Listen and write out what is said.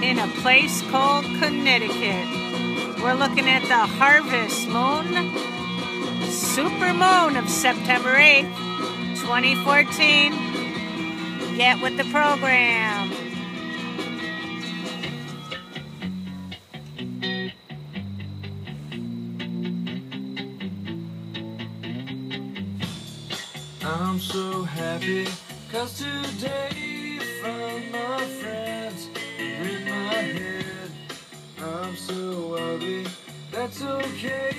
in a place called Connecticut. We're looking at the harvest moon, super moon of September 8th, 2014. Get with the program. I'm so happy, 'cause today found my friends in my head. I'm so ugly, that's okay.